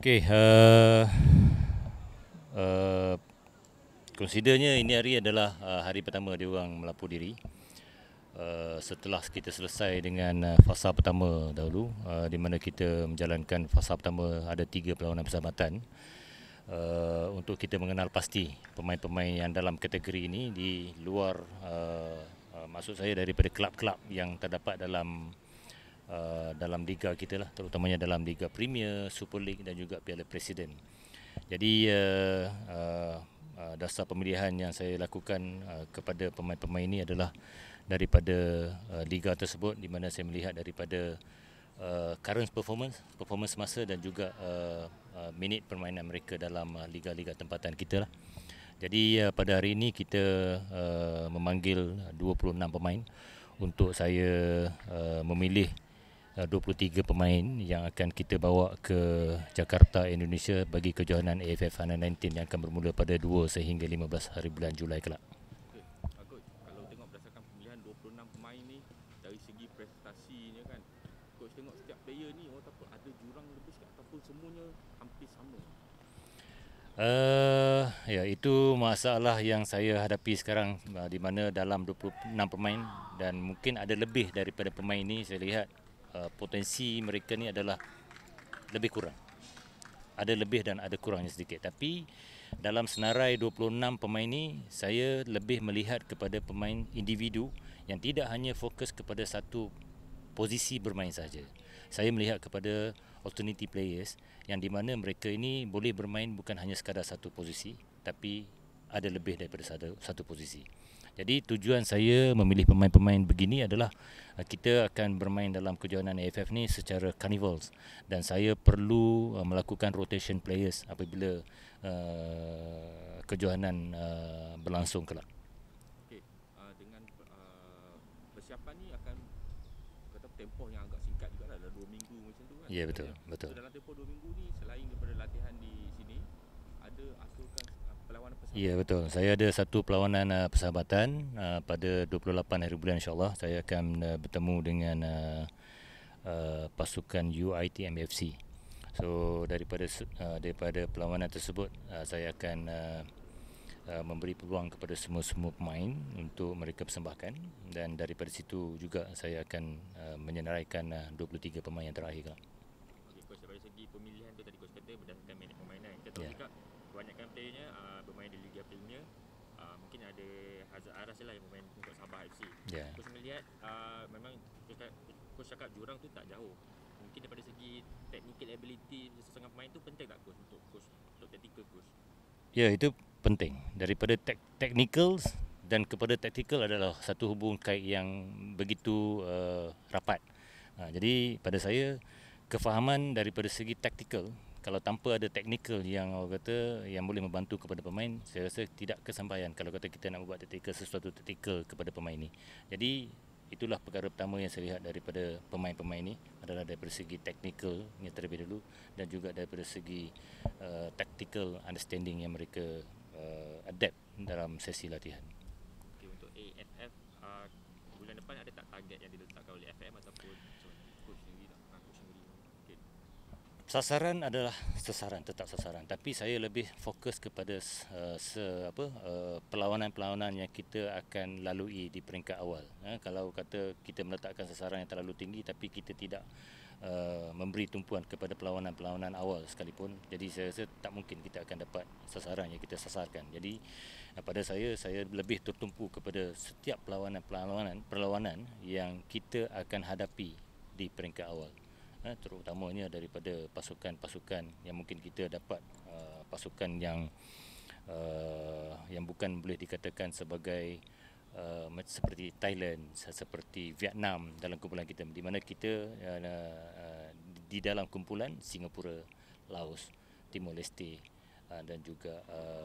Okey, uh, considernya ini hari adalah hari pertama dia orang melapor diri. Setelah kita selesai dengan fasa pertama dahulu, di mana kita menjalankan fasa pertama ada 3 perlawanan persahabatan. Untuk kita mengenal pasti pemain-pemain yang dalam kategori ini di luar maksud saya daripada kelab-kelab yang terdapat dalam liga kita lah, terutamanya dalam Liga Premier, Super League dan juga Piala Presiden. Jadi dasar pemilihan yang saya lakukan kepada pemain-pemain ini adalah daripada liga tersebut, di mana saya melihat daripada current performance semasa dan juga minit permainan mereka dalam liga-liga tempatan kita lah. Jadi pada hari ini kita memanggil 26 pemain untuk saya memilih 23 pemain yang akan kita bawa ke Jakarta, Indonesia bagi kejohanan AFF Under-19 yang akan bermula pada 2 sehingga 15 hari bulan Julai kelak. Coach, kalau tengok berdasarkan pemilihan 26 pemain ni, dari segi prestasinya kan, coach tengok setiap player ni ataupun ada jurang lebih sikit ataupun semuanya hampir sama. Ya, itu masalah yang saya hadapi sekarang, di mana dalam 26 pemain dan mungkin ada lebih daripada pemain ini, saya lihat potensi mereka ni adalah lebih kurang. Ada lebih dan ada kurangnya sedikit. Tapi dalam senarai 26 pemain ini, saya lebih melihat kepada pemain individu yang tidak hanya fokus kepada satu posisi bermain saja. Saya melihat kepada alternative players yang di mana mereka ini boleh bermain bukan hanya sekadar satu posisi, tapi ada lebih daripada satu posisi. Jadi tujuan saya memilih pemain-pemain begini adalah kita akan bermain dalam kejohanan AFF ni secara carnivals, dan saya perlu melakukan rotation players apabila kejohanan berlangsung kelak. Okey, dengan persiapan ni akan kata tempoh yang agak singkat juga lah, 2 minggu macam tu kan. Ya, betul. So dalam tempoh 2 minggu ni, selain daripada latihan di sini, ada aturkan perlawanan persahabatan. Ya, betul. Saya ada satu perlawanan persahabatan pada 28 hari bulan, insyaAllah. Saya akan bertemu dengan pasukan UiTM FC. So daripada perlawanan tersebut, saya akan memberi peluang kepada semua pemain untuk mereka persembahkan, dan daripada situ juga saya akan menyenaraikan 23 pemain yang terakhir. Okey, coach, dari segi pemilihan tu tadi coach kata berdasarkan minit permainan. Kita tahu juga kebanyakan playernya bermain di Liga Premier. Mungkin ada Hazard Aras lah yang bermain untuk Sabah FC. Coach melihat memang coach cakap jurang tu tak jauh. Mungkin daripada segi technical ability sesetengah pemain tu penting tak coach untuk tactical coach? Ya, itu penting. Daripada technical dan kepada tactical adalah satu hubung kait yang begitu rapat. Jadi pada saya, kefahaman daripada segi tactical, kalau tanpa ada technical yang orang kata yang boleh membantu kepada pemain, saya rasa tidak kesampaian kalau kata kita nak buat sesuatu tactical kepada pemain ni. Jadi itulah perkara pertama yang saya lihat daripada pemain-pemain ni adalah daripada segi technicalnya terlebih dulu, dan juga daripada segi tactical understanding yang mereka adapt dalam sesi latihan. Okay, untuk AFF bulan depan ada tak target yang diletakkan oleh FM ataupun coach sendiri tak? Coach sendiri mungkin. Sasaran adalah tetap sasaran, tapi saya lebih fokus kepada perlawanan-perlawanan yang kita akan lalui di peringkat awal. Kalau kata kita meletakkan sasaran yang terlalu tinggi tapi kita tidak memberi tumpuan kepada perlawanan-perlawanan awal sekalipun, jadi saya rasa tak mungkin kita akan dapat sasaran yang kita sasarkan. Jadi pada saya lebih tertumpu kepada setiap perlawanan yang kita akan hadapi di peringkat awal, terutamanya daripada pasukan-pasukan yang mungkin kita dapat pasukan yang bukan boleh dikatakan sebagai seperti Thailand, seperti Vietnam dalam kumpulan kita, di mana kita di dalam kumpulan Singapura, Laos, Timor Leste dan juga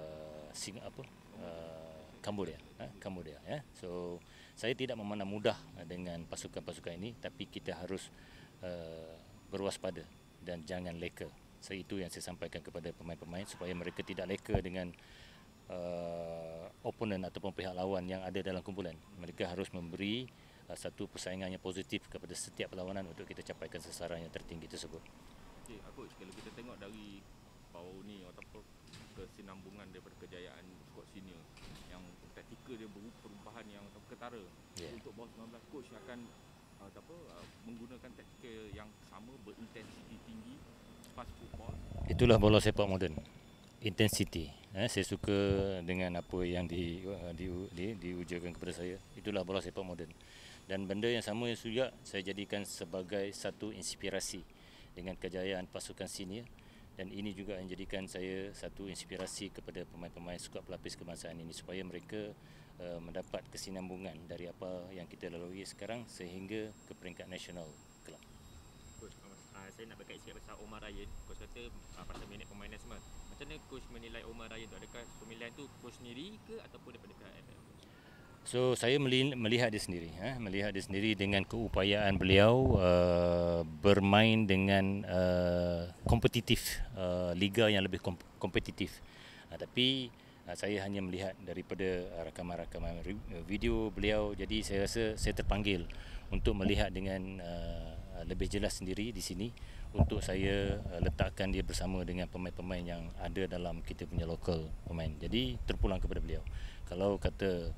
Cambodia. So saya tidak memandang mudah dengan pasukan-pasukan ini, tapi kita harus berwaspada dan jangan leka. So itu yang saya sampaikan kepada pemain-pemain, supaya mereka tidak leka dengan opponent ataupun pihak lawan yang ada dalam kumpulan. Mereka harus memberi satu persaingan yang positif kepada setiap perlawanan untuk kita capaikan sasaran yang tertinggi tersebut. Okey, coach, kalau kita tengok dari bawah ni ataupun kesinambungan daripada kejayaan skuad senior yang taktikal dia perubahan yang ketara. Untuk bawah 19 coach akan menggunakan taktikal yang sama, berintensiti tinggi, fast football. Itulah bola sepak moden. Intensity. Saya suka dengan apa yang diujarkan kepada saya. Itulah bola sepak moden. Dan benda yang sama juga saya jadikan sebagai satu inspirasi dengan kejayaan pasukan senior, dan ini juga yang jadikan saya satu inspirasi kepada pemain-pemain skuad pelapis kebangsaan ini supaya mereka mendapat kesinambungan dari apa yang kita lalui sekarang sehingga ke peringkat nasional kelab. Coach, saya nak berkait sikit pasal Omar Ryan. Coach kata pasal minit permainan semua. Macam mana coach menilai Omar Ryan tu? Adakah pemilihan tu coach sendiri ke ataupun daripada pihak FF? So saya melihat dia sendiri, melihat dia sendiri dengan keupayaan beliau bermain dengan kompetitif, liga yang lebih kompetitif. Tapi saya hanya melihat daripada rakaman-rakaman video beliau, jadi saya rasa saya terpanggil untuk melihat dengan lebih jelas sendiri di sini untuk saya letakkan dia bersama dengan pemain-pemain yang ada dalam kita punya local pemain. Jadi terpulang kepada beliau. Kalau kata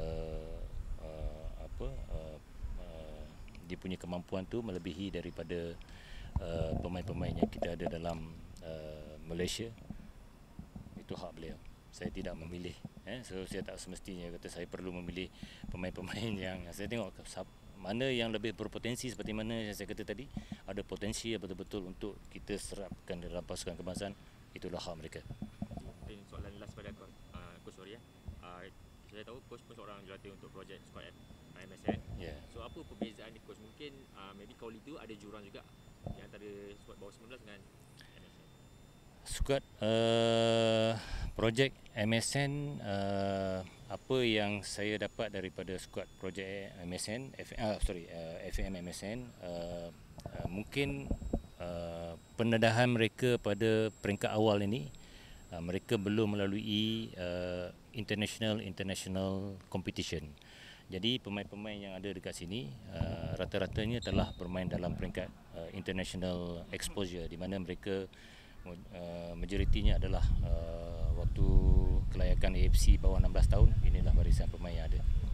dia punya kemampuan tu melebihi daripada pemain-pemain yang kita ada dalam Malaysia, itu hak beliau. Saya tidak memilih, so saya tak semestinya kata saya perlu memilih pemain-pemain yang saya tengok mana yang lebih berpotensi, seperti mana yang saya kata tadi, ada potensi yang betul-betul untuk kita serapkan dalam pasukan kebangsaan, itulah hak mereka. Mungkin soalan last pada Coach Sorry. Saya tahu coach pun seorang jurulatih untuk projek skuad MSN. So apa perbezaan ni coach? Mungkin maybe Kauli tu ada jurang juga di antara skuad bawah 19 dengan MSN. Skuad projek MSN, apa yang saya dapat daripada skuad projek MSN, FM MSN, mungkin pendedahan mereka pada peringkat awal ini, mereka belum melalui international competition. Jadi pemain-pemain yang ada dekat sini rata-ratanya telah bermain dalam peringkat international exposure, di mana mereka majoritinya adalah waktu kelayakan AFC bawah 16 tahun. Inilah barisan pemain yang ada.